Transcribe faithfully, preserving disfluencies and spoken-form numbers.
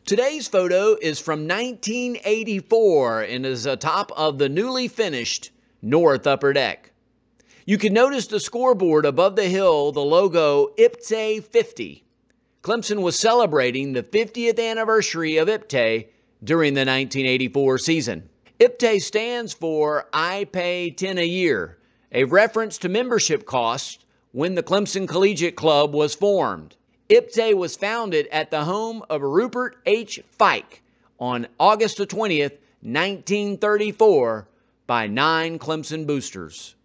Today's photo is from nineteen eighty-four and is atop of the newly finished North Upper Deck. You can notice the scoreboard above the hill, the logo I P T A Y fifty. Clemson was celebrating the fiftieth anniversary of I P T A Y during the nineteen eighty-four season. I P T A Y stands for I Pay ten a Year, a reference to membership costs when the Clemson Collegiate Club was formed. I P T A Y was founded at the home of Rupert H. Fike on August the twentieth, nineteen thirty-four by nine Clemson boosters.